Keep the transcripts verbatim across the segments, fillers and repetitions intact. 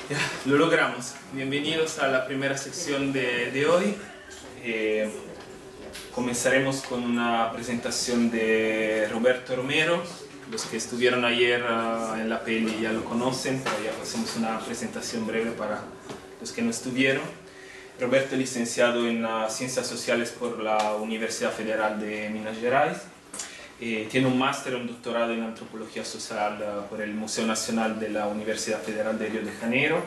Ya, lo logramos. Bienvenidos a la primera sección de, de hoy. Eh, comenzaremos con una presentación de Roberto Romero. Los que estuvieron ayer uh, en la peli ya lo conocen, pero ya hacemos una presentación breve para los que no estuvieron. Roberto es licenciado en uh, Ciencias Sociales por la Universidad Federal de Minas Gerais. Eh, tiene un máster, un doctorado en Antropología Social uh, por el Museo Nacional de la Universidad Federal de Río de Janeiro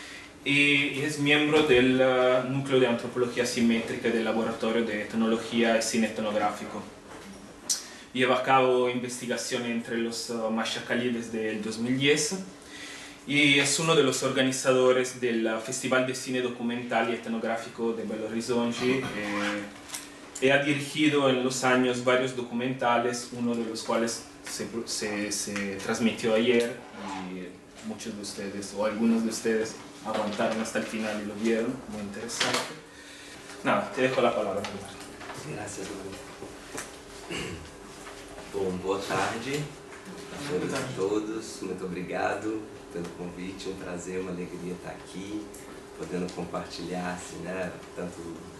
y es miembro del uh, Núcleo de Antropología Simétrica del Laboratorio de Etnología y Cine Etnográfico. Lleva a cabo investigación entre los uh, Machacalí desde el dos mil diez y es uno de los organizadores del uh, Festival de Cine Documental y Etnográfico de Belo Horizonte. Eh, He dirigido en los años varios documentales, uno de los cuales se, se, se transmitió ayer y muchos de ustedes o algunos de ustedes aguantaron hasta el final y lo vieron, muy interesante. Nada, te dejo la palabra. Gracias, Manu. Bom, boa tarde a todas e a todos, muito obrigado pelo convite, um prazer, uma alegria estar aqui, podendo compartilhar assim, né, tanto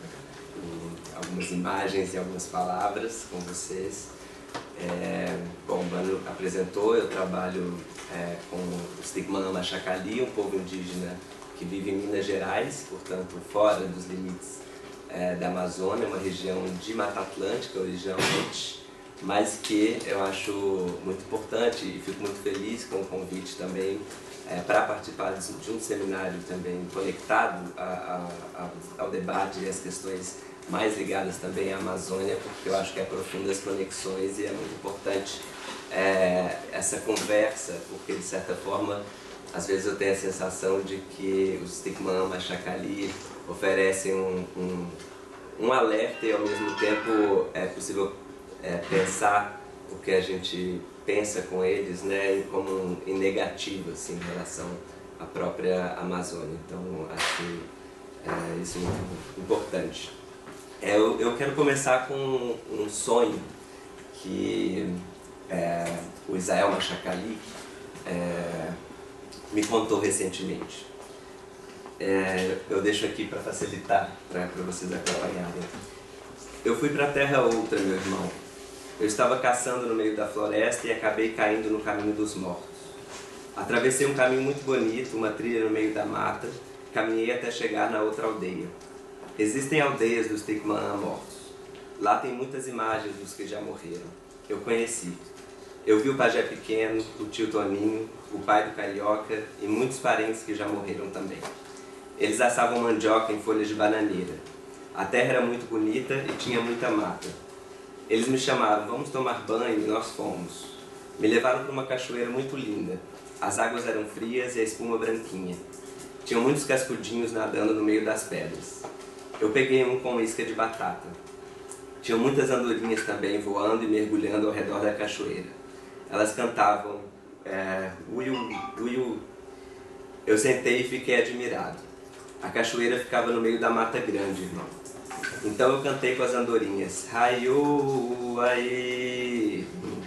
algumas imagens e algumas palavras com vocês. É, bom, o Manu apresentou, eu trabalho é, com os Tigman Machacalí, um povo indígena que vive em Minas Gerais, portanto fora dos limites é, da Amazônia, uma região de Mata Atlântica originalmente, mas que eu acho muito importante e fico muito feliz com o convite também é, para participar de um seminário também conectado a, a, a, ao debate e às questões mais ligadas também à Amazônia, porque eu acho que aprofunda as conexões e é muito importante é, essa conversa, porque de certa forma, às vezes eu tenho a sensação de que os Tigman Machacalí oferecem um, um, um alerta e ao mesmo tempo é possível é, pensar o que a gente pensa com eles, né, como em negativo assim, em relação à própria Amazônia. Então acho que é, isso é muito importante. É, eu, eu quero começar com um sonho que é, o Israel Machacalí é, me contou recentemente. É, eu deixo aqui para facilitar, para vocês acompanharem. Eu fui para a Terra Outra, meu irmão. Eu estava caçando no meio da floresta e acabei caindo no caminho dos mortos. Atravessei um caminho muito bonito, uma trilha no meio da mata, caminhei até chegar na outra aldeia. Existem aldeias dos Tigman mortos. Lá tem muitas imagens dos que já morreram. Eu conheci. Eu vi o pajé pequeno, o tio Toninho, o pai do carioca e muitos parentes que já morreram também. Eles assavam mandioca em folhas de bananeira. A terra era muito bonita e tinha muita mata. Eles me chamaram, vamos tomar banho, e nós fomos. Me levaram para uma cachoeira muito linda. As águas eram frias e a espuma branquinha. Tinham muitos cascudinhos nadando no meio das pedras. Eu peguei um com isca de batata. Tinha muitas andorinhas também voando e mergulhando ao redor da cachoeira. Elas cantavam é, uiu, uiu. Eu sentei e fiquei admirado. A cachoeira ficava no meio da mata grande, irmão. Então eu cantei com as andorinhas. Raiô, aê.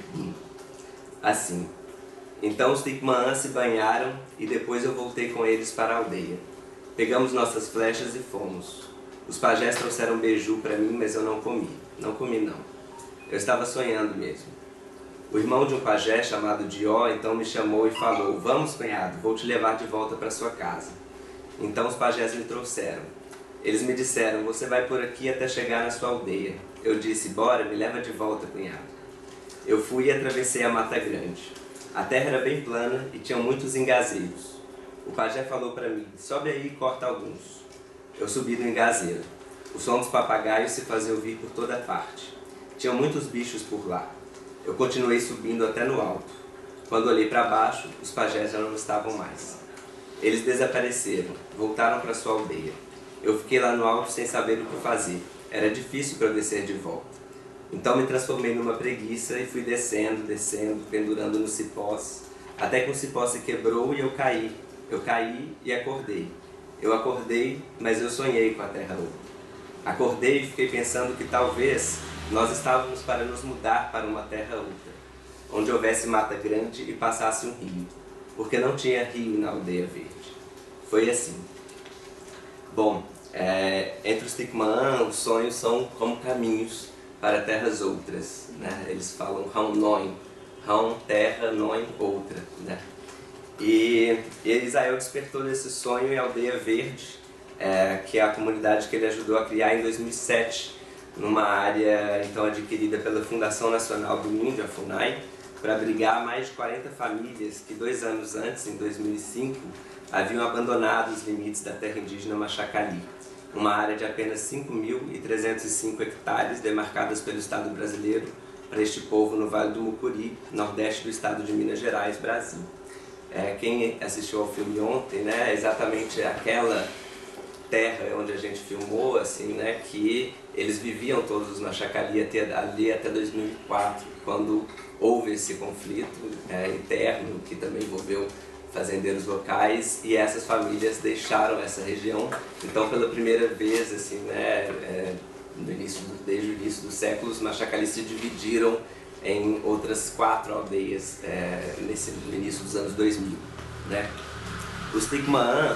Assim. Então os Tigman se banharam e depois eu voltei com eles para a aldeia. Pegamos nossas flechas e fomos. Os pajés trouxeram beiju para mim, mas eu não comi. Não comi, não. Eu estava sonhando mesmo. O irmão de um pajé, chamado Dió, então me chamou e falou, vamos, cunhado, vou te levar de volta para sua casa. Então os pajés me trouxeram. Eles me disseram, você vai por aqui até chegar na sua aldeia. Eu disse, bora, me leva de volta, cunhado. Eu fui e atravessei a Mata Grande. A terra era bem plana e tinha muitos engazeiros. O pajé falou para mim, sobe aí e corta alguns. Eu subi no engazeiro. O som dos papagaios se fazia ouvir por toda parte. Tinham muitos bichos por lá. Eu continuei subindo até no alto. Quando olhei para baixo, os pajés já não estavam mais. Eles desapareceram, voltaram para sua aldeia. Eu fiquei lá no alto sem saber o que fazer. Era difícil para eu descer de volta. Então me transformei numa preguiça e fui descendo, descendo, pendurando nos cipós, até que um cipó se quebrou e eu caí. Eu caí e acordei. Eu acordei, mas eu sonhei com a Terra Outra. Acordei e fiquei pensando que talvez nós estávamos para nos mudar para uma Terra Outra, onde houvesse mata grande e passasse um rio, porque não tinha rio na Aldeia Verde. foi assim. Bom, é, entre os Tikmaan, os sonhos são como caminhos para terras outras, né? Eles falam Raum Noin, Raum, terra, Noin, outra, né? E, e Israel despertou desse sonho em Aldeia Verde, é, que é a comunidade que ele ajudou a criar em dois mil e sete, numa área então adquirida pela Fundação Nacional do Índio, a FUNAI, para abrigar mais de quarenta famílias que dois anos antes, em dois mil e cinco, haviam abandonado os limites da terra indígena Machacali, uma área de apenas cinco mil trezentos e cinco hectares demarcadas pelo Estado brasileiro para este povo no Vale do Mucuri, nordeste do estado de Minas Gerais, Brasil. É, quem assistiu ao filme ontem, né, é exatamente aquela terra onde a gente filmou, assim, né, que eles viviam todos na Machacali até, ali até dois mil e quatro, quando houve esse conflito é, interno que também envolveu fazendeiros locais, e essas famílias deixaram essa região. Então, pela primeira vez, assim, né, é, no início, desde o início do século, os Machacali se dividiram em outras quatro aldeias é, nesse, no início dos anos dois mil. Né? Os Tikmaan,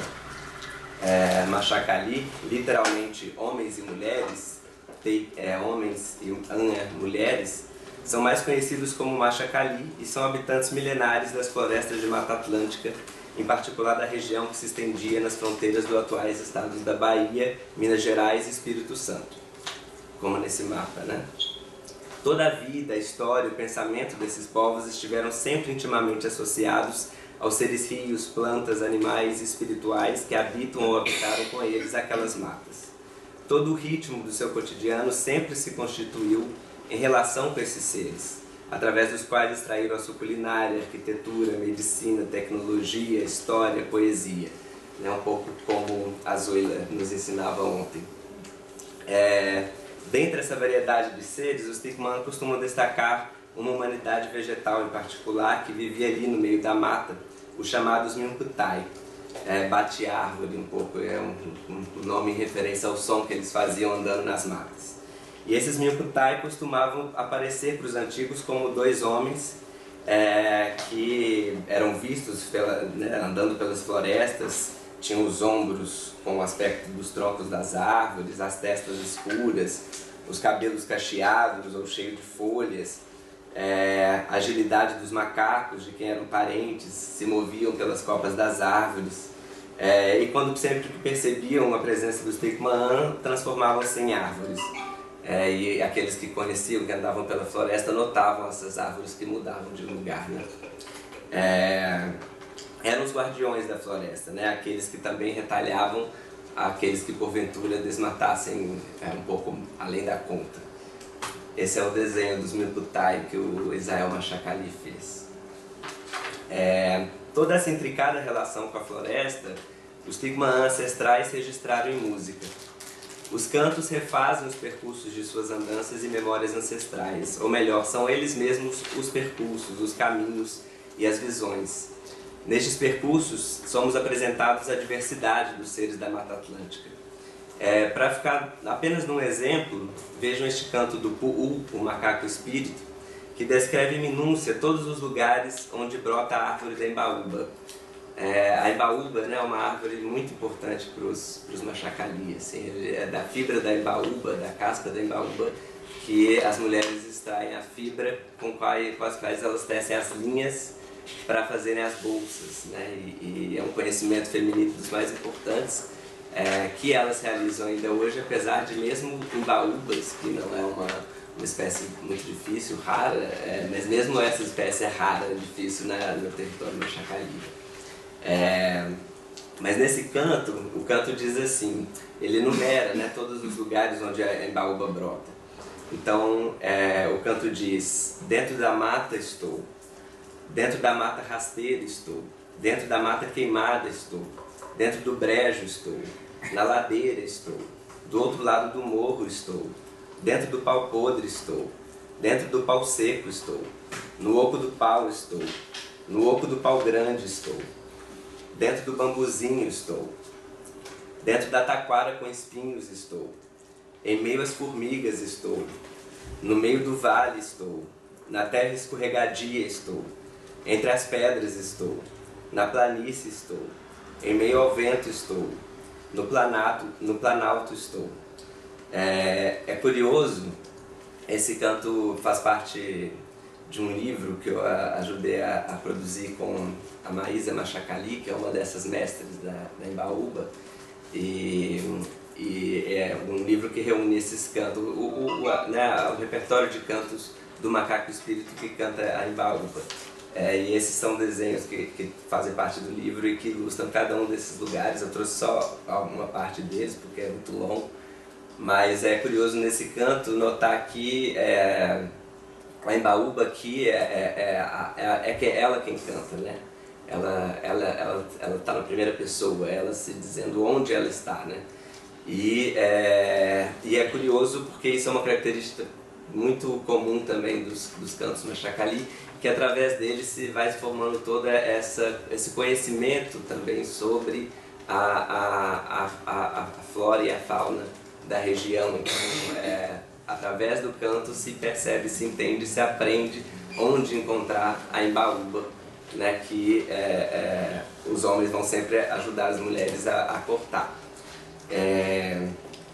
é, Machacali, literalmente homens e mulheres, te, é, homens e An, mulheres, são mais conhecidos como Machacali e são habitantes milenares das florestas de Mata Atlântica, em particular da região que se estendia nas fronteiras dos atuais estados da Bahia, Minas Gerais e Espírito Santo, como nesse mapa, né? Toda a vida, a história e o pensamento desses povos estiveram sempre intimamente associados aos seres rios, plantas, animais e espirituais que habitam ou habitaram com eles aquelas matas. Todo o ritmo do seu cotidiano sempre se constituiu em relação com esses seres, através dos quais extraíram a sua culinária, arquitetura, medicina, tecnologia, história, poesia. É um pouco como a Zoila nos ensinava ontem. É, dentre essa variedade de seres, os Tikmaan costumam destacar uma humanidade vegetal em particular que vivia ali no meio da mata, os chamados Minkutai. É, bate-árvore um pouco, é um, um nome em referência ao som que eles faziam andando nas matas. E esses Minkutai costumavam aparecer para os antigos como dois homens é, que eram vistos pela, né, andando pelas florestas, tinham os ombros com o aspecto dos troncos das árvores, as testas escuras, os cabelos cacheados ou cheios de folhas, é, a agilidade dos macacos, de quem eram parentes, se moviam pelas copas das árvores. É, e quando sempre percebiam a presença dos Tikmaan, transformavam-se em árvores. É, e aqueles que conheciam, que andavam pela floresta, notavam essas árvores que mudavam de lugar, né? É, eram os guardiões da floresta, né? Aqueles que também retalhavam aqueles que porventura desmatassem é, um pouco além da conta. Esse é o desenho dos Minkutai que o Israel Machacali fez. É, toda essa intricada relação com a floresta, os Tikmaan ancestrais registraram em música. Os cantos refazem os percursos de suas andanças e memórias ancestrais, ou melhor, são eles mesmos os percursos, os caminhos e as visões. Nestes percursos, somos apresentados à diversidade dos seres da Mata Atlântica. É, para ficar apenas num exemplo, vejam este canto do Pu'u, o macaco espírito, que descreve em minúcia todos os lugares onde brota a árvore da Embaúba. É, a Embaúba, né, é uma árvore muito importante para os Machacali, assim, é da fibra da Embaúba, da casca da Embaúba, que as mulheres extraem a fibra com, quais, com as quais elas tecem as linhas para fazerem as bolsas, né, e, e é um conhecimento feminino dos mais importantes, é, que elas realizam ainda hoje, apesar de mesmo Embaúbas, que não é uma, uma espécie muito difícil, rara, é, mas mesmo essa espécie é rara, difícil, né, no território Machacali. É, mas nesse canto, o canto diz assim, ele enumera, né, todos os lugares onde a Embaúba brota. Então é, o canto diz, dentro da mata estou, dentro da mata rasteira estou, dentro da mata queimada estou, dentro do brejo estou, na ladeira estou, do outro lado do morro estou, dentro do pau podre estou, dentro do pau seco estou, no oco do pau estou, no oco do pau grande estou, dentro do bambuzinho estou, dentro da taquara com espinhos estou, em meio às formigas estou, no meio do vale estou, na terra escorregadia estou, entre as pedras estou, na planície estou, em meio ao vento estou, no planalto, no planalto estou. É, é curioso, esse canto faz parte de um livro que eu ajudei a, a produzir com a Maísa Machacali, que é uma dessas mestres da, da Embaúba, e, e é um livro que reúne esses cantos, o, o, o, né, o repertório de cantos do macaco espírito que canta a Embaúba. É, e esses são desenhos que, que fazem parte do livro e que ilustram cada um desses lugares. Eu trouxe só alguma parte deles porque é muito longo, mas é curioso nesse canto notar que é, a Embaúba aqui é, é, é, é, é ela quem canta, né? Ela ela ela ela está na primeira pessoa, ela se dizendo onde ela está, né? E é, e é curioso porque isso é uma característica muito comum também dos, dos cantos Machacali, que através dele se vai se formando todo essa, esse conhecimento também sobre a, a, a, a flora e a fauna da região. Então, é, através do canto se percebe, se entende, se aprende onde encontrar a Embaúba, né, que é, é, os homens vão sempre ajudar as mulheres a, a cortar. É,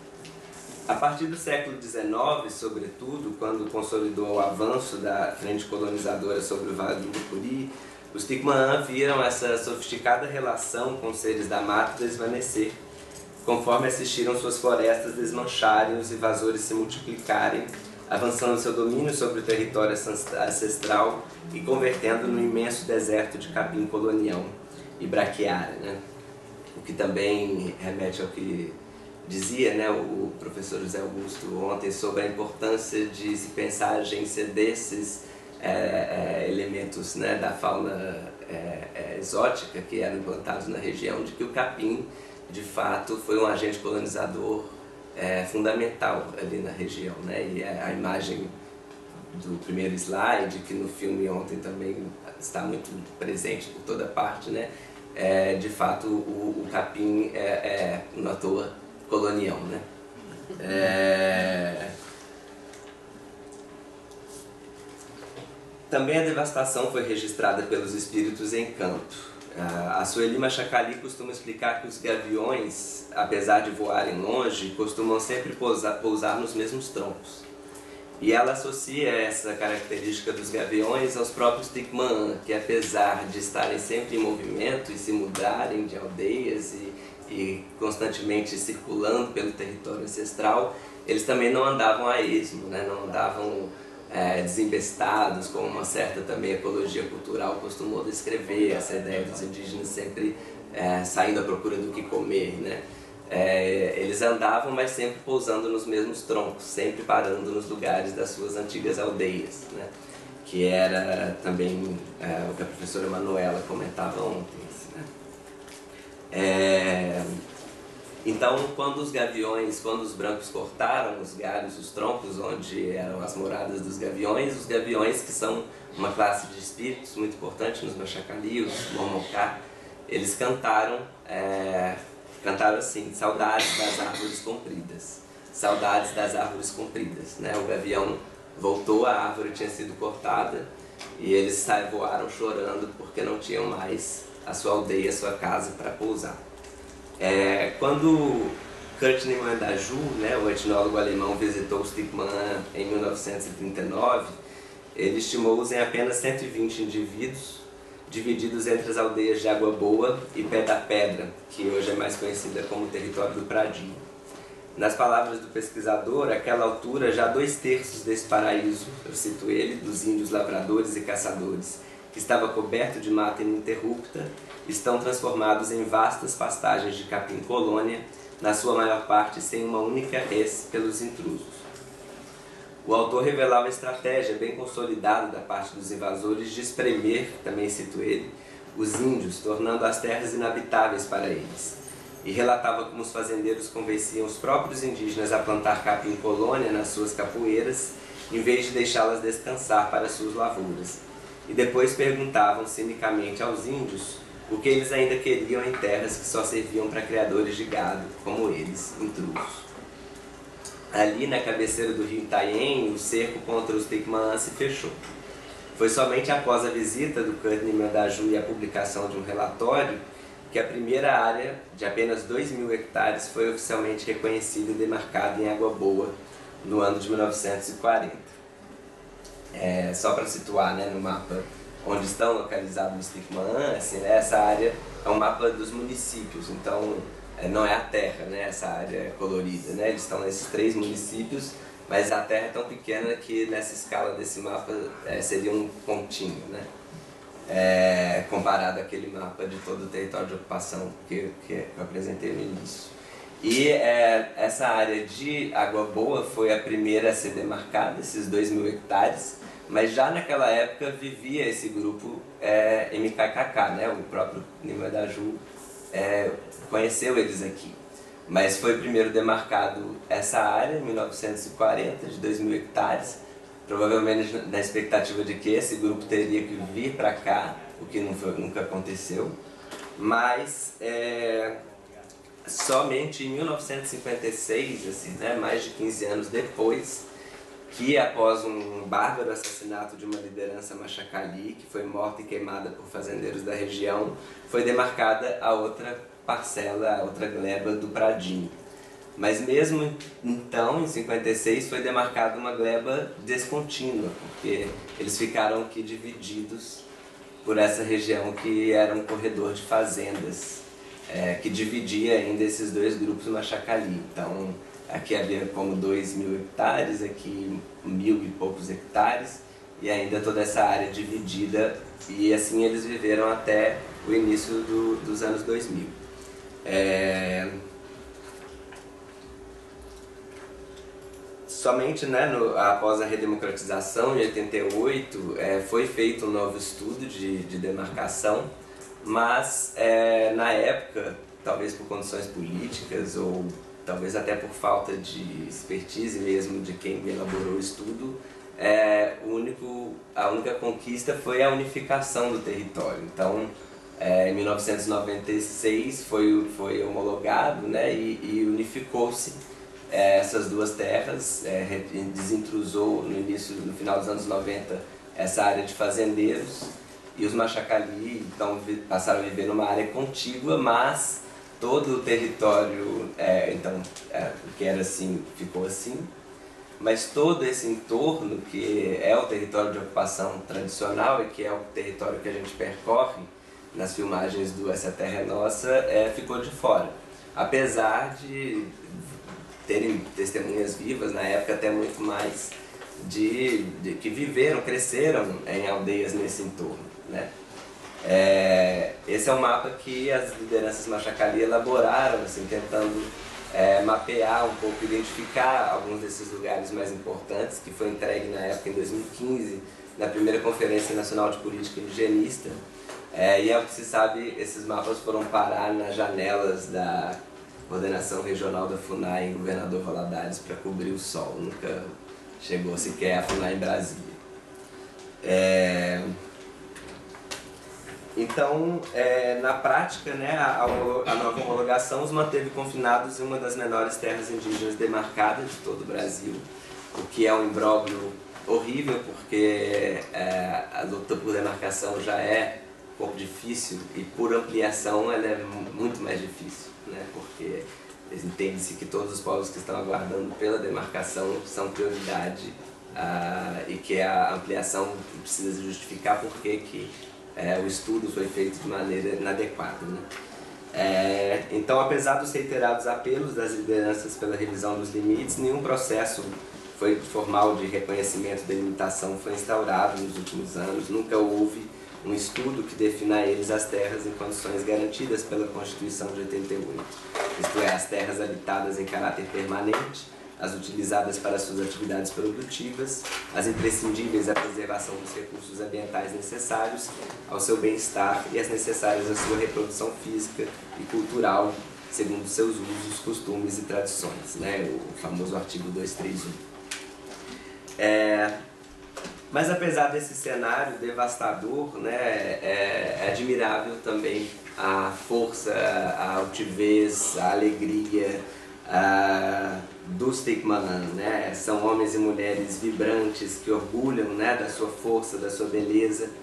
A partir do século dezenove, sobretudo, quando consolidou o avanço da frente colonizadora sobre o Vale do Mucuri, os Tikmanã viram essa sofisticada relação com os seres da mata desvanecer, conforme assistiram suas florestas desmancharem, os invasores se multiplicarem, avançando seu domínio sobre o território ancestral e convertendo no imenso deserto de capim colonial e braquiária, né? O que também remete ao que dizia, né, o professor José Augusto ontem sobre a importância de se pensar a agência desses é, é, elementos, né, da fauna é, é, exótica que eram implantados na região, de que o capim, de fato, foi um agente colonizador é, fundamental ali na região, né, e a imagem do primeiro slide, que no filme ontem também está muito presente por toda parte, né, é, de fato o, o capim é, é não à toa colonial, né? É... Também a devastação foi registrada pelos espíritos em canto. A Sueli Machacali costuma explicar que os gaviões, apesar de voarem longe, costumam sempre pousar, pousar nos mesmos troncos. E ela associa essa característica dos gaviões aos próprios Tikmanã, que apesar de estarem sempre em movimento e se mudarem de aldeias e e constantemente circulando pelo território ancestral, eles também não andavam a esmo, né? Não andavam é, desembestados, como uma certa também ecologia cultural costumou descrever, essa ideia dos indígenas sempre é, saindo à procura do que comer, né? É, eles andavam, mas sempre pousando nos mesmos troncos, sempre parando nos lugares das suas antigas aldeias, né? Que era também é, o que a professora Manuela comentava ontem. É... Então, quando os gaviões, quando os brancos cortaram os galhos, os troncos onde eram as moradas dos gaviões, os gaviões, que são uma classe de espíritos muito importante nos Machacali, os Momocá, eles cantaram, é... cantaram assim: saudades das árvores compridas, saudades das árvores compridas, né? O gavião voltou, a árvore tinha sido cortada e eles voaram chorando porque não tinham mais a sua aldeia, a sua casa para pousar. É, quando Kurt Niemann Daju, né, o etnólogo alemão, visitou os Tikmanã em mil novecentos e trinta e nove, ele estimou-os em apenas cento e vinte indivíduos, divididos entre as aldeias de Água Boa e Pé da Pedra, que hoje é mais conhecida como território do Pradinho. Nas palavras do pesquisador, àquela altura já dois terços desse paraíso, eu cito ele, dos índios lavradores e caçadores, que estava coberto de mata ininterrupta, estão transformados em vastas pastagens de capim-colônia, na sua maior parte sem uma única res pelos intrusos. O autor revelava a estratégia bem consolidada da parte dos invasores de espremer, também cito ele, os índios, tornando as terras inabitáveis para eles. E relatava como os fazendeiros convenciam os próprios indígenas a plantar capim-colônia nas suas capoeiras, em vez de deixá-las descansar para suas lavouras. E depois perguntavam cinicamente aos índios o que eles ainda queriam em terras que só serviam para criadores de gado, como eles, intrusos. Ali, na cabeceira do rio Itaien, o cerco contra os Tikmanã se fechou. Foi somente após a visita do Kurt Niemann Daju e a publicação de um relatório que a primeira área, de apenas dois mil hectares, foi oficialmente reconhecida e demarcada em Água Boa, no ano de mil novecentos e quarenta. É, só para situar, né, no mapa onde estão localizados os Tecumã, assim, né, essa área é um mapa dos municípios, então é, não é a terra, né, essa área colorida, né, eles estão nesses três municípios, mas a terra é tão pequena que nessa escala desse mapa é, seria um pontinho, né, é, comparado àquele mapa de todo o território de ocupação que, que eu apresentei no início. E é, essa área de Água Boa foi a primeira a ser demarcada, esses dois mil hectares, mas já naquela época vivia esse grupo é, M K K K, né? O próprio Nima Daju é, conheceu eles aqui. Mas foi primeiro demarcado essa área, em mil novecentos e quarenta, de dois mil hectares, provavelmente na expectativa de que esse grupo teria que vir para cá, o que não foi, nunca aconteceu, mas é, somente em mil novecentos e cinquenta e seis, assim, né, mais de quinze anos depois, que após um bárbaro assassinato de uma liderança machacali, que foi morta e queimada por fazendeiros da região, foi demarcada a outra parcela, a outra gleba do Pradinho. Mas mesmo então, em cinquenta e seis, foi demarcada uma gleba descontínua, porque eles ficaram aqui divididos por essa região que era um corredor de fazendas, é, que dividia ainda esses dois grupos machacali. Então, aqui havia como dois mil hectares, aqui mil e poucos hectares, e ainda toda essa área dividida, e assim eles viveram até o início do, dos anos dois mil. É... Somente, né, no, após a redemocratização, em oitenta e oito, é, foi feito um novo estudo de, de demarcação, mas é, na época, talvez por condições políticas ou talvez até por falta de expertise mesmo de quem elaborou o estudo, é, o único, a única conquista foi a unificação do território. Então, é, em mil novecentos e noventa e seis foi, foi homologado, né, e, e unificou-se é, essas duas terras, é, desintrusou no início, no final dos anos noventa, essa área de fazendeiros, e os machacali então passaram a viver numa área contígua, mas todo o território, é, então, é, que era assim, ficou assim, mas todo esse entorno, que é o território de ocupação tradicional e que é o território que a gente percorre nas filmagens do Essa Terra é Nossa, é, ficou de fora. Apesar de terem testemunhas vivas, na época até muito mais, de, de que viveram, cresceram em aldeias nesse entorno, né? É, esse é um mapa que as lideranças machacali elaboraram, assim, tentando é, mapear um pouco, identificar alguns desses lugares mais importantes, que foi entregue na época, em dois mil e quinze, na primeira Conferência Nacional de Política Indigenista. É, e é o que se sabe, esses mapas foram parar nas janelas da Coordenação Regional da FUNAI em Governador Valadares para cobrir o sol, nunca chegou sequer a FUNAI em Brasília. É... Então, é, na prática, né, a, a nova homologação os manteve confinados em uma das menores terras indígenas demarcadas de todo o Brasil, o que é um imbróglio horrível, porque é, a luta por demarcação já é um pouco difícil e por ampliação ela é muito mais difícil, né, porque entende-se que todos os povos que estão aguardando pela demarcação são prioridade ah, e que a ampliação precisa justificar por que que É, o estudo foi feito de maneira inadequada, né? É, então, apesar dos reiterados apelos das lideranças pela revisão dos limites, nenhum processo foi formal de reconhecimento da limitação foi instaurado nos últimos anos. Nunca houve um estudo que defina a eles as terras em condições garantidas pela Constituição de oitenta e oito, isto é, as terras habitadas em caráter permanente, as utilizadas para suas atividades produtivas, as imprescindíveis à preservação dos recursos ambientais necessários ao seu bem-estar e as necessárias à sua reprodução física e cultural, segundo seus usos, costumes e tradições, né? O famoso artigo duzentos e trinta e um. É, mas apesar desse cenário devastador, né, é, é admirável também a força, a altivez, a alegria, Uh, dos Tecumã, né? São homens e mulheres vibrantes que orgulham, né, da sua força, da sua beleza,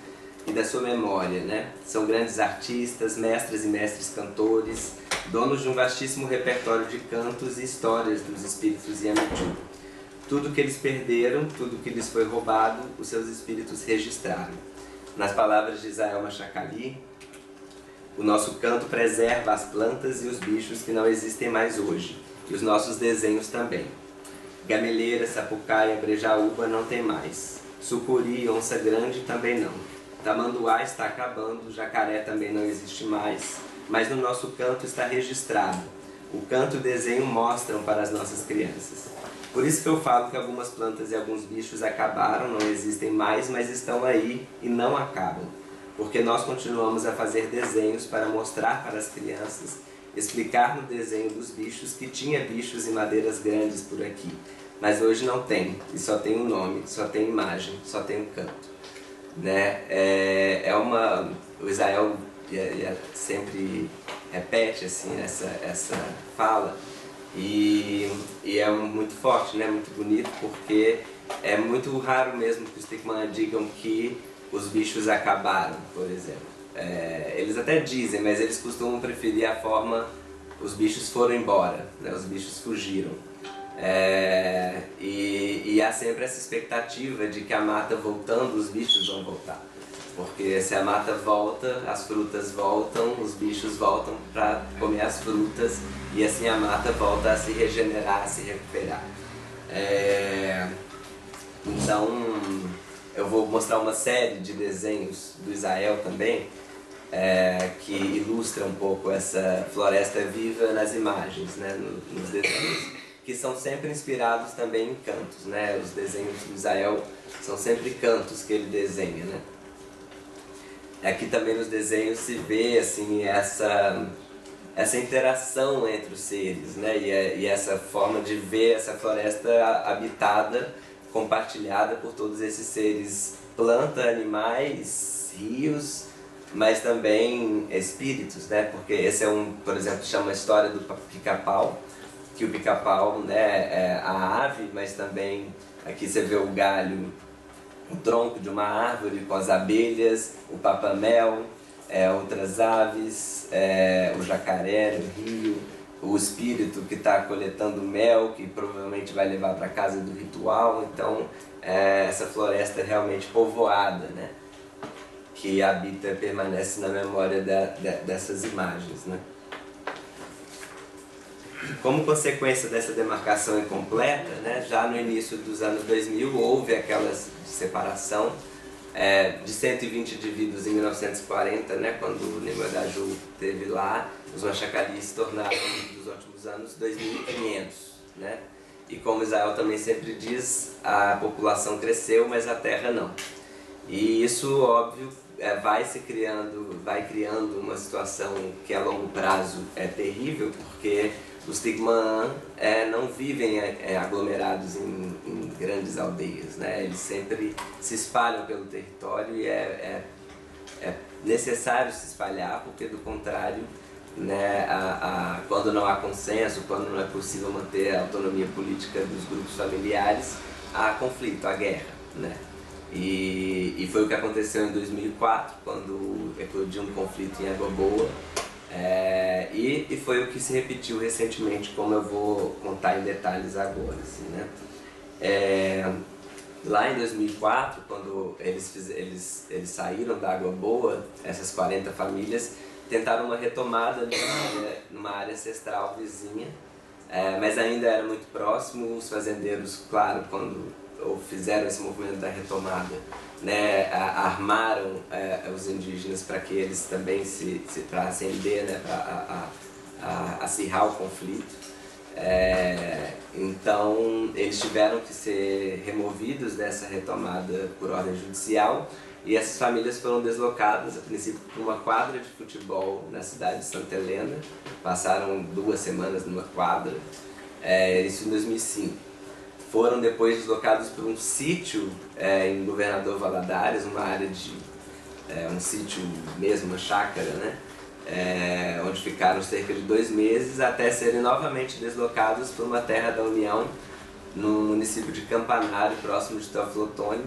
e da sua memória, né? São grandes artistas, mestras e mestres cantores, donos de um vastíssimo repertório de cantos e histórias dos espíritos Yamchu. Tudo que eles perderam, tudo que lhes foi roubado, os seus espíritos registraram. Nas palavras de Israel Machacali, o nosso canto preserva as plantas e os bichos que não existem mais hoje, e os nossos desenhos também. Gameleira, sapucaia, brejaúba não tem mais. Sucuri, onça grande também não. Tamanduá está acabando, jacaré também não existe mais, mas no nosso canto está registrado. O canto e o desenho mostram para as nossas crianças. Por isso que eu falo que algumas plantas e alguns bichos acabaram, não existem mais, mas estão aí e não acabam. Porque nós continuamos a fazer desenhos para mostrar para as crianças, explicar no desenho dos bichos que tinha bichos e madeiras grandes por aqui. Mas hoje não tem, e só tem um nome, só tem imagem, só tem um canto. Né? É, é uma... O Israel sempre repete assim, essa, essa fala, e, e é muito forte, né? Muito bonito, porque é muito raro mesmo que os Tikman digam que os bichos acabaram, por exemplo. É, eles até dizem, mas eles costumam preferir a forma os bichos foram embora, né? Os bichos fugiram. É, e, e há sempre essa expectativa de que a mata voltando, os bichos vão voltar. Porque se a mata volta, as frutas voltam, os bichos voltam para comer as frutas e assim a mata volta a se regenerar, a se recuperar. É, então, eu vou mostrar uma série de desenhos do Israel também, é, que ilustra um pouco essa floresta viva nas imagens, né, nos desenhos, que são sempre inspirados também em cantos, né? Os desenhos do Israel são sempre cantos que ele desenha, né? Aqui também nos desenhos se vê assim, essa, essa interação entre os seres, né? E, e essa forma de ver essa floresta habitada, compartilhada por todos esses seres, planta, animais, rios, mas também espíritos, né? Porque esse é um, por exemplo, chama a história do pica-pau, que o pica-pau, né, é a ave, mas também aqui você vê o galho, o tronco de uma árvore com as abelhas, o papamel, é, outras aves, é, o jacaré no rio, o espírito que está coletando mel, que provavelmente vai levar para casa do ritual. Então, é, essa floresta é realmente povoada, né, que habita e permanece na memória da, da, dessas imagens, né. Como consequência dessa demarcação incompleta, né, já no início dos anos dois mil houve aquela separação é, de cento e vinte indivíduos em mil novecentos e quarenta, né, quando o Nimrod Daju esteve lá, os Machacalis se tornaram, nos últimos anos, dois mil e quinhentos. Né? E como Israel também sempre diz, a população cresceu, mas a terra não. E isso, óbvio, é, vai se criando, vai criando uma situação que a longo prazo é terrível, porque os Tigman é, não vivem é, aglomerados em, em grandes aldeias, né? Eles sempre se espalham pelo território e é, é, é necessário se espalhar, porque do contrário, né, a, a, quando não há consenso, quando não é possível manter a autonomia política dos grupos familiares, há conflito, há guerra, né? E, e foi o que aconteceu em dois mil e quatro, quando eclodiu um conflito em Água Boa. É, e, e foi o que se repetiu recentemente, como eu vou contar em detalhes agora. Assim, né? É, lá em dois mil e quatro, quando eles, fiz, eles, eles saíram da Água Boa, essas quarenta famílias tentaram uma retomada numa área, numa área ancestral vizinha, é, mas ainda era muito próximo. Os fazendeiros, claro, quando ou fizeram esse movimento da retomada, né, armaram é, os indígenas para que eles também se, se para acender, né, para acirrar o conflito. É, então eles tiveram que ser removidos dessa retomada por ordem judicial, e essas famílias foram deslocadas a princípio para uma quadra de futebol na cidade de Santa Helena. Passaram duas semanas numa quadra, é, isso em dois mil e cinco. Foram depois deslocados para um sítio é, em Governador Valadares, uma área de é, um sítio mesmo, uma chácara, né? É, onde ficaram cerca de dois meses até serem novamente deslocados para uma terra da União, no município de Campanário, próximo de Teófilo Otoni,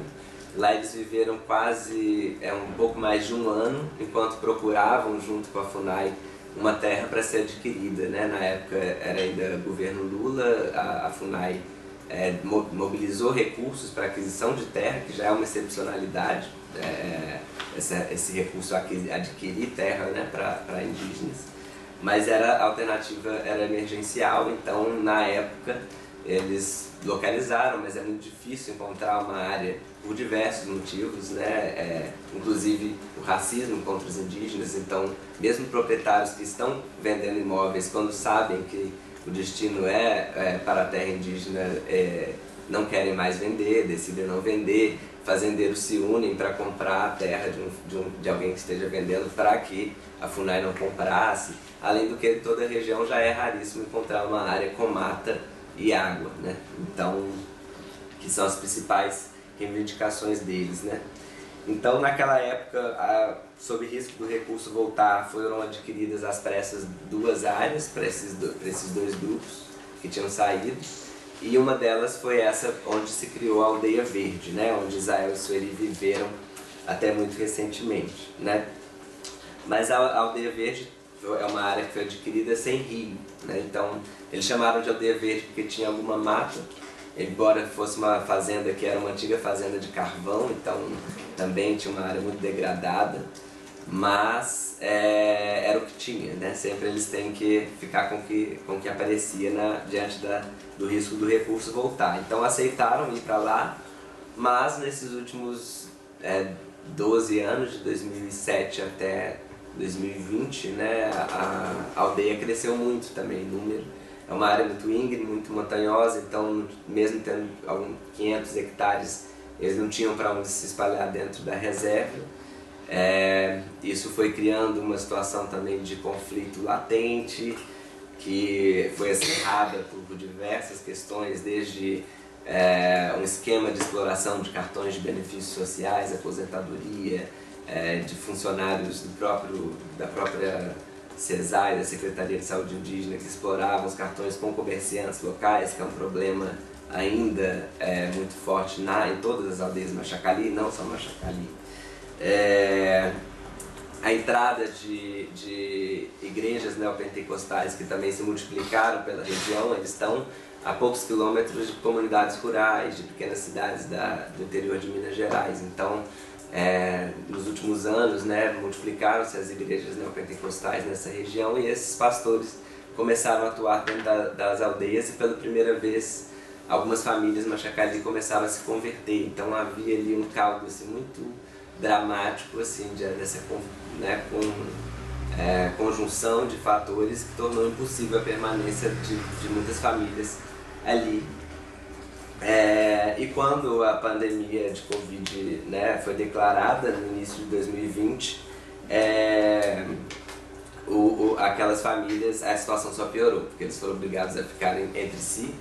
Lá eles viveram quase é, um pouco mais de um ano, enquanto procuravam, junto com a FUNAI, uma terra para ser adquirida, né? Na época era ainda governo Lula, a, a FUNAI é, mobilizou recursos para aquisição de terra, que já é uma excepcionalidade, é, essa, esse recurso adquirir terra, né, para indígenas. Mas era, a alternativa era emergencial, então na época eles localizaram, mas é muito difícil encontrar uma área por diversos motivos, né? É, inclusive o racismo contra os indígenas. Então, mesmo proprietários que estão vendendo imóveis, quando sabem que o destino é, é para a terra indígena, é, não querem mais vender, decidem não vender. Fazendeiros se unem para comprar a terra de, um, de, um, de alguém que esteja vendendo para que a FUNAI não comprasse. Além do que, em toda a região já é raríssimo encontrar uma área com mata e água, né? Então, que são as principais reivindicações deles, né? Então, naquela época, a, sob risco do recurso voltar, foram adquiridas às pressas duas áreas para esses, do, para esses dois grupos que tinham saído, e uma delas foi essa onde se criou a Aldeia Verde, né? Onde Israel e Sueli viveram até muito recentemente, né? Mas a, a Aldeia Verde é uma área que foi adquirida sem rio, né? Então eles chamaram de Aldeia Verde porque tinha alguma mata, embora fosse uma fazenda que era uma antiga fazenda de carvão, então também tinha uma área muito degradada, mas é, era o que tinha, né? Sempre eles têm que ficar com o que, com o que aparecia na, diante da, do risco do recurso voltar. Então aceitaram ir para lá, mas nesses últimos é, doze anos, de dois mil e sete até dois mil e vinte, né, a, a aldeia cresceu muito também em número. É uma área muito íngreme, muito montanhosa, então mesmo tendo alguns quinhentos hectares, eles não tinham para onde se espalhar dentro da reserva. É, isso foi criando uma situação também de conflito latente, que foi acirrada por diversas questões, desde é, um esquema de exploração de cartões de benefícios sociais, aposentadoria, é, de funcionários do próprio, da própria CESAI, da Secretaria de Saúde Indígena, que exploravam os cartões com comerciantes locais, que é um problema ainda é, muito forte na, em todas as aldeias Machacali, não só Machacali. É, a entrada de, de igrejas neopentecostais que também se multiplicaram pela região, eles estão a poucos quilômetros de comunidades rurais, de pequenas cidades da, do interior de Minas Gerais. Então, é, nos últimos anos, né, multiplicaram-se as igrejas neopentecostais nessa região e esses pastores começaram a atuar dentro da, das aldeias e pela primeira vez algumas famílias Machacali começaram a se converter. Então havia ali um caldo assim, muito dramático assim, de, dessa né, com, é, conjunção de fatores que tornou impossível a permanência de, de muitas famílias ali. É, e quando a pandemia de Covid, né, foi declarada no início de dois mil e vinte, é, o, o, aquelas famílias, a situação só piorou, porque eles foram obrigados a ficarem entre si.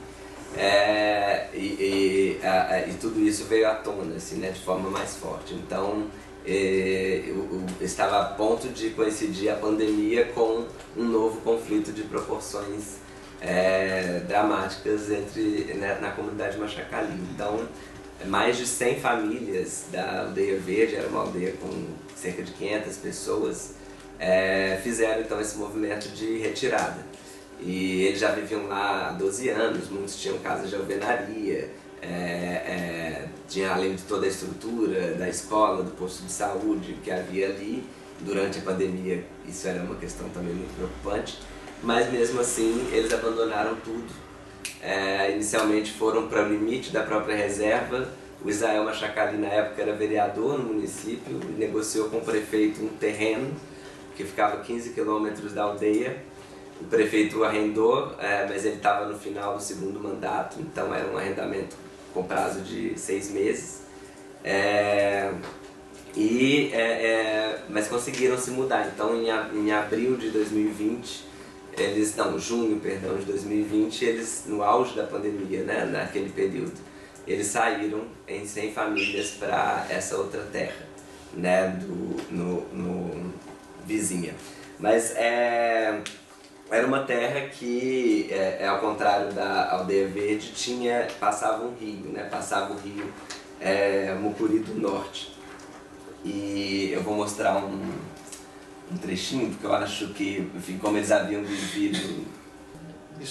É, e, e, a, a, e tudo isso veio à tona assim, né, de forma mais forte. Então é, eu, eu estava a ponto de coincidir a pandemia com um novo conflito de proporções é, dramáticas entre, né, na comunidade Machacali. Então mais de cem famílias da Aldeia Verde, era uma aldeia com cerca de quinhentas pessoas, é, fizeram então esse movimento de retirada. E eles já viviam lá há doze anos, muitos tinham casas de alvenaria, é, é, tinha, além de toda a estrutura da escola, do posto de saúde que havia ali. Durante a pandemia isso era uma questão também muito preocupante, mas mesmo assim eles abandonaram tudo. É, inicialmente foram para o limite da própria reserva. O Israel Machacali na época era vereador no município e negociou com o prefeito um terreno que ficava a quinze quilômetros da aldeia. O prefeito arrendou, é, mas ele estava no final do segundo mandato, então era um arrendamento com prazo de seis meses. É, e, é, é, mas conseguiram se mudar, então em, em abril de dois mil e vinte, eles, não, junho, perdão, de dois mil e vinte, eles, no auge da pandemia, né, naquele período, eles saíram em cem famílias para essa outra terra, né, do, no, no vizinha. Mas é... era uma terra que, é, é, ao contrário da Aldeia Verde, tinha, passava um rio, né? Passava o rio é Mucuri do Norte. E eu vou mostrar um, um trechinho, porque eu acho que, enfim, como eles haviam vivido isso.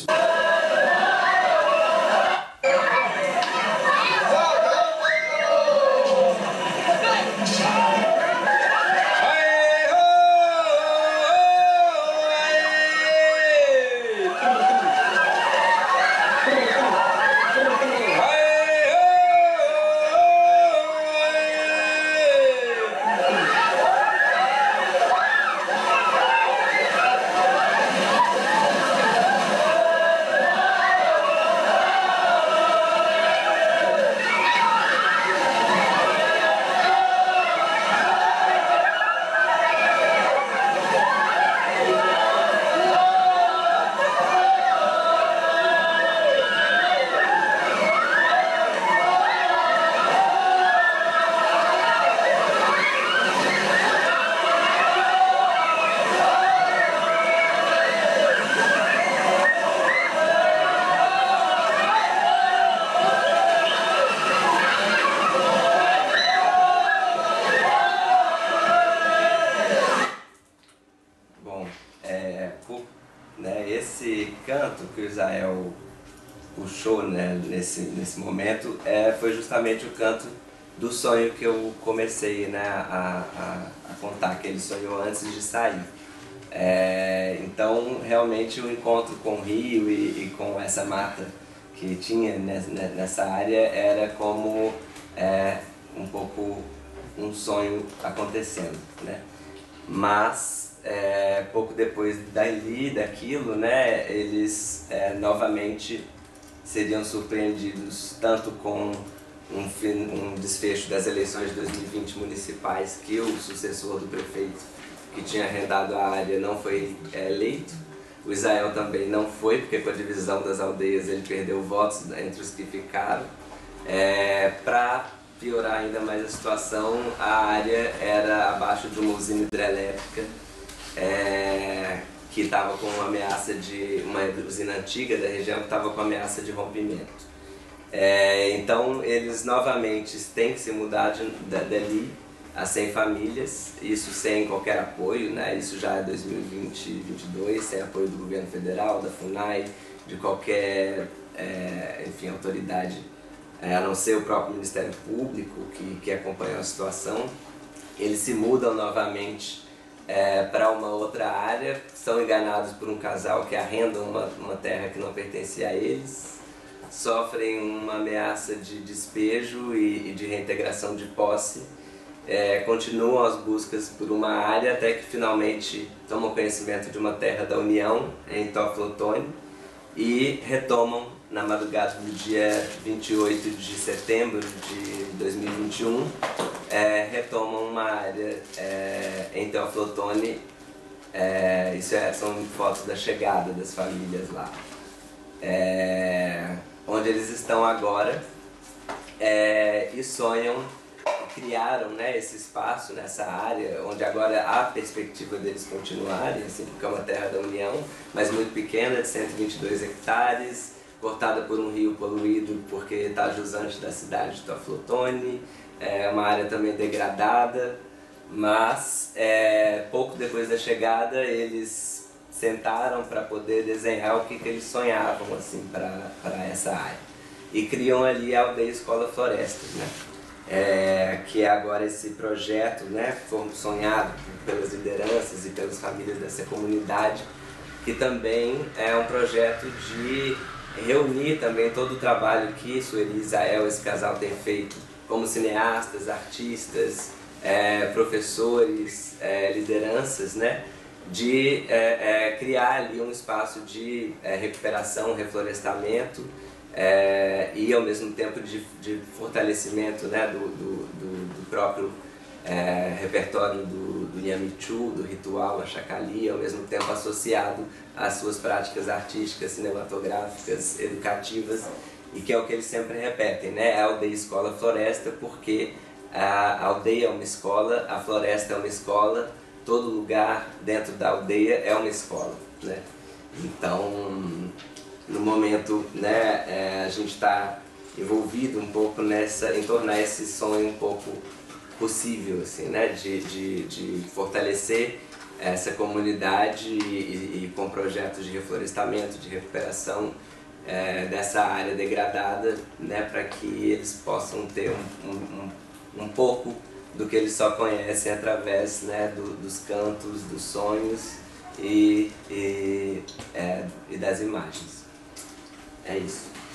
Esse canto que o Israel puxou, né, nesse, nesse momento é, foi justamente o canto do sonho que eu comecei, né, a, a, a contar, que ele sonhou antes de sair. É, então, realmente, o encontro com o rio e, e com essa mata que tinha nessa área era como é, um pouco um sonho acontecendo, né? Mas É, pouco depois dali, daquilo, né, eles é, novamente seriam surpreendidos tanto com um, um desfecho das eleições de dois mil e vinte municipais, que o sucessor do prefeito que tinha arrendado a área não foi é, eleito. O Israel também não foi, porque com a divisão das aldeias ele perdeu votos entre os que ficaram. É, para piorar ainda mais a situação, a área era abaixo de uma usina hidrelétrica É, que estava com uma ameaça de uma usina antiga da região que estava com ameaça de rompimento. É, então eles novamente têm que se mudar de, de, dali a cem famílias, isso sem qualquer apoio, né? Isso já é dois mil e vinte, vinte e dois, sem apoio do governo federal, da FUNAI, de qualquer é, enfim, autoridade, é, a não ser o próprio Ministério Público que, que acompanhou a situação. Eles se mudam novamente É, para uma outra área, são enganados por um casal que arrenda uma, uma terra que não pertencia a eles, sofrem uma ameaça de despejo e, e de reintegração de posse, é, continuam as buscas por uma área até que finalmente tomam conhecimento de uma terra da União em Toflotone e retomam na madrugada do dia vinte e oito de setembro de dois mil e vinte e um, é, retomam uma área é, em Teoflotone, é, isso é, são fotos da chegada das famílias lá, é, onde eles estão agora, é, e sonham, criaram, né, esse espaço nessa área, onde agora há a perspectiva deles continuarem, assim, porque é uma terra da União, mas muito pequena, de cento e vinte e dois hectares, cortada por um rio poluído porque está jusante da cidade de Toflotone, é uma área também degradada, mas é, pouco depois da chegada eles sentaram para poder desenhar o que, que eles sonhavam assim, para essa área. E criam ali a Aldeia Escola Florestas, né? É, que é agora esse projeto, né, foi sonhado pelas lideranças e pelas famílias dessa comunidade, que também é um projeto de reunir também todo o trabalho que Sueli e Israel, esse casal, tem feito como cineastas, artistas, é, professores, é, lideranças, né? De é, é, criar ali um espaço de é, recuperação, reflorestamento é, e ao mesmo tempo de, de fortalecimento, né, do, do, do, do próprio é, repertório do, do Yamichu, do ritual, a Chacali, ao mesmo tempo associado às suas práticas artísticas, cinematográficas, educativas, e que é o que eles sempre repetem, né? A aldeia, escola, floresta, porque a aldeia é uma escola, a floresta é uma escola, todo lugar dentro da aldeia é uma escola, né? Então, no momento, né, é, a gente está envolvido um pouco nessa, em tornar esse sonho um pouco possível, assim, né? de, de, de fortalecer essa comunidade e, e, e com projetos de reflorestamento, de recuperação é, dessa área degradada, né? Para que eles possam ter um, um, um pouco do que eles só conhecem através, né, do, dos cantos, dos sonhos e, e, é, e das imagens. É isso.